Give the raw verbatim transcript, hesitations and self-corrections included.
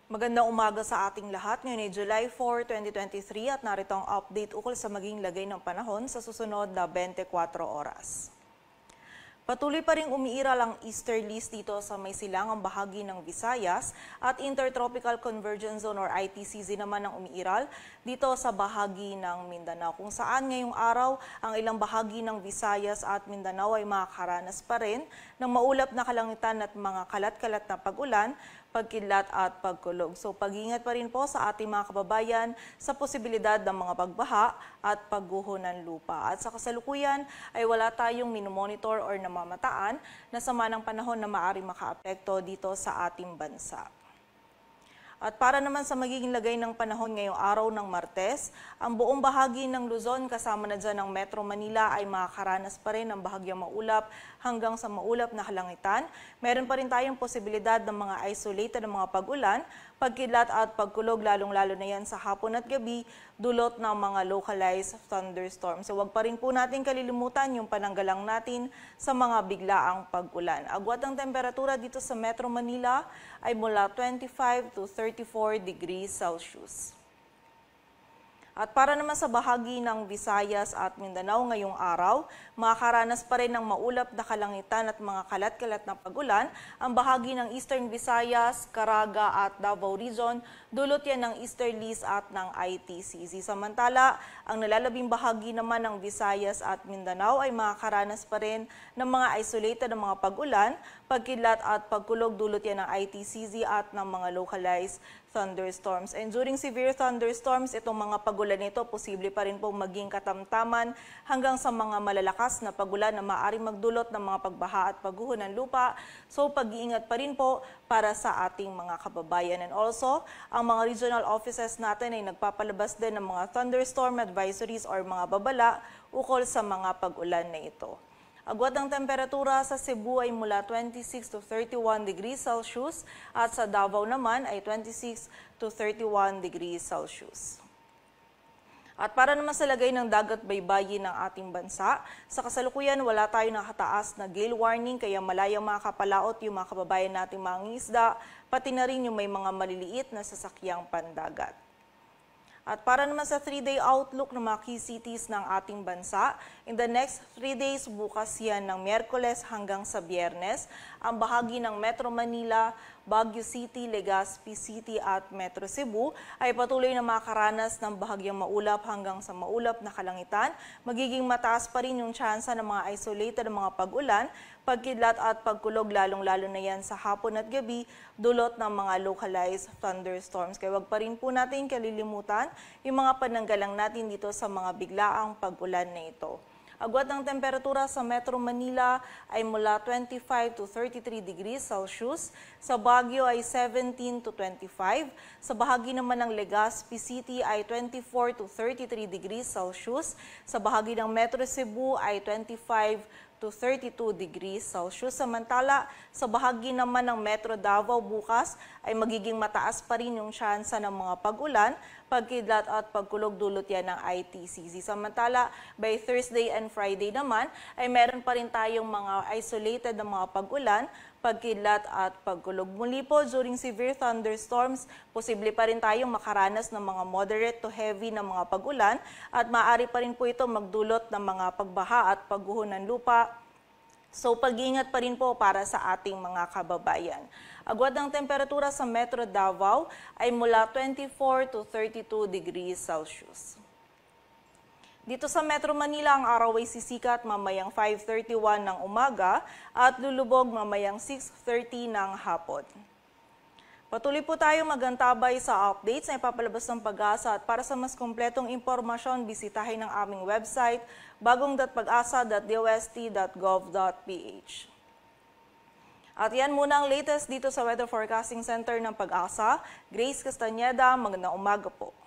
Magandang umaga sa ating lahat. Ngayon ay July four, twenty twenty-three at narito ang update ukol sa maging lagay ng panahon sa susunod na twenty-four oras. Patuloy pa ring umiiral ang easterlies dito sa may silangang bahagi ng Visayas at Intertropical Convergence Zone or I T C Z naman ang umiiral dito sa bahagi ng Mindanao, kung saan ngayong araw ang ilang bahagi ng Visayas at Mindanao ay makakaranas pa rin ng maulap na kalangitan at mga kalat-kalat na pag-ulan, pagkidlat at pagkulog. So pag-iingat pa rin po sa ating mga kababayan sa posibilidad ng mga pagbaha at pagguho ng lupa. At sa kasalukuyan ay wala tayong minomonitor or namamataan na sama ng panahon na maaari makaapekto dito sa ating bansa. At para naman sa magiging lagay ng panahon ngayong araw ng Martes, ang buong bahagi ng Luzon kasama na dyan ng Metro Manila ay makakaranas pa rin ng bahagyang maulap hanggang sa maulap na kalangitan. Meron pa rin tayong posibilidad ng mga isolated na mga pag-ulan, pagkidlat at pagkulog, lalong-lalo na yan sa hapon at gabi, dulot ng mga localized thunderstorms. So wag pa rin po natin kalilimutan yung pananggalang natin sa mga biglaang pag-ulan. Agwat ang temperatura dito sa Metro Manila ay mula twenty-five to thirty-four degrees Celsius. At para naman sa bahagi ng Visayas at Mindanao ngayong araw, makakaranas pa rin ng maulap na kalangitan at mga kalat-kalat na pag-ulan ang bahagi ng Eastern Visayas, Caraga at Davao Region, dulot yan ng easterlies at ng I T C Z. Samantala, ang nalalabing bahagi naman ng Visayas at Mindanao ay makakaranas pa rin ng mga isolated na mga pag-ulan, pagkidlat at pagkulog, dulot yan ng I T C Z at ng mga localized thunderstorms. And during severe thunderstorms, itong mga pagulan nito, posible pa rin po maging katamtaman hanggang sa mga malalakas na pagulan na maaaring magdulot ng mga pagbaha at pagguho ng lupa. So pag-iingat pa rin po para sa ating mga kababayan. And also, ang mga regional offices natin ay nagpapalabas din ng mga thunderstorm advisories or mga babala ukol sa mga pag-ulan na ito. Agwat ang temperatura sa Cebu ay mula twenty-six to thirty-one degrees Celsius at sa Davao naman ay twenty-six to thirty-one degrees Celsius. At para naman sa lagay ng dagat baybayin ng ating bansa, sa kasalukuyan wala tayong nakataas na gale warning kaya malayang makakapalaot yung mga kababayan nating mga isda, pati na rin yung may mga maliliit na sasakyang pandagat. At para naman sa three-day outlook ng mga key cities ng ating bansa, in the next three days, bukas yan ng Miyerkules hanggang sa Biyernes, ang bahagi ng Metro Manila, Baguio City, Legazpi City at Metro Cebu ay patuloy na makakaranas ng bahagyang maulap hanggang sa maulap na kalangitan. Magiging mataas pa rin yung tsansa ng mga isolated na mga pag-ulan, pagkidlat at pagkulog, lalong-lalo na yan sa hapon at gabi, dulot ng mga localized thunderstorms. Kaya wag pa rin po natin kalilimutan yung mga pananggalang natin dito sa mga biglaang pag-ulan na ito. Agwat ng temperatura sa Metro Manila ay mula twenty-five to thirty-three degrees Celsius, sa Baguio ay seventeen to twenty-five, sa bahagi naman ng Legazpi City ay twenty-four to thirty-three degrees Celsius, sa bahagi ng Metro Cebu ay twenty-five to thirty-two degrees Celsius. Samantala, sa bahagi naman ng Metro Davao bukas ay magiging mataas pa rin yung tsansa ng mga pag-ulan, pagkidlat at pagkulog, dulot yan ng I T C Z. Samantala, by Thursday and Friday naman ay meron pa rin tayong mga isolated na mga pag-ulan, pagkidlat at pagkulog. Muli po, during severe thunderstorms, posible pa rin tayong makaranas ng mga moderate to heavy na mga pag-ulan at maaari pa rin po ito magdulot ng mga pagbaha at pagguho ng lupa. So pag-iingat pa rin po para sa ating mga kababayan. Agwat ng temperatura sa Metro Davao ay mula twenty-four to thirty-two degrees Celsius. Dito sa Metro Manila, ang araw ay sisikat mamayang five thirty-one ng umaga at lulubog mamayang six thirty ng hapon. Patuloy po tayong magantabay sa updates na ipapalabas ng Pag-asa at para sa mas kumpletong impormasyon, bisitahin ang aming website bagong dot pag-asa dot d o s t dot gov dot p h. At yan muna ang latest dito sa Weather Forecasting Center ng Pag-asa. Grace Castañeda, magandang umaga po.